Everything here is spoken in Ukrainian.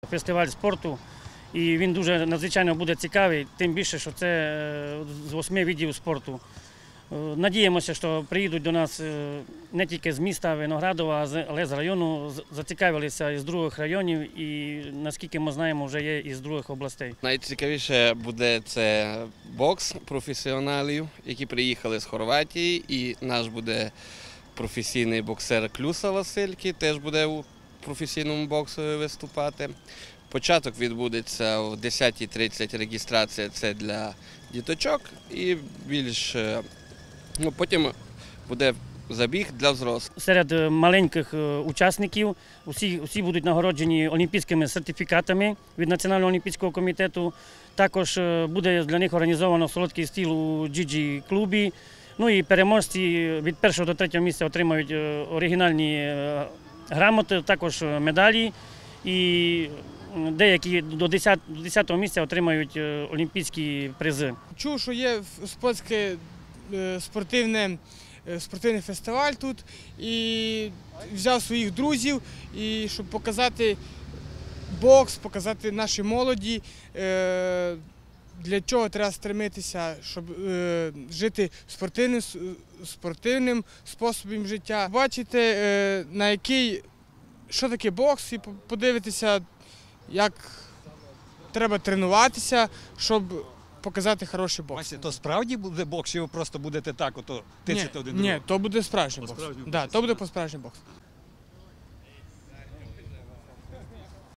Фестиваль спорту, і він дуже надзвичайно буде цікавий, тим більше, що це з 8 видів спорту. Надіємося, що приїдуть до нас не тільки з міста Виноградова, але з району, зацікавилися із других районів і, наскільки ми знаємо, вже є із других областей. Найцікавіше буде це бокс професіоналів, які приїхали з Хорватії, і наш буде професійний боксер Клюса Василь, який теж буде у професійному боксі виступати. Початок відбудеться о 10:30, реєстрація це для діточок, і потім буде забіг для взрослих. Серед маленьких учасників усі будуть нагороджені олімпійськими сертифікатами від Національного олімпійського комітету. Також буде для них організовано солодкий стіл у джиджі-клубі. Ну і переможці від 1 до 3 місця отримають оригінальні грамоти, також медалі. І деякі до 10-го місця отримають олімпійські призи. Чув, що є спортивний фестиваль тут, і взяв своїх друзів, і щоб показати бокс, показати нашій молоді, для чого треба стремитися, щоб жити спортивним способом життя. Бачите, що таке бокс, і подивитися, як треба тренуватися, щоб показати хороший бокс. То справді буде бокс, чи ви просто будете так тицяти один другого? Ні, то буде справжній бокс. Так, то буде по-справжній бокс.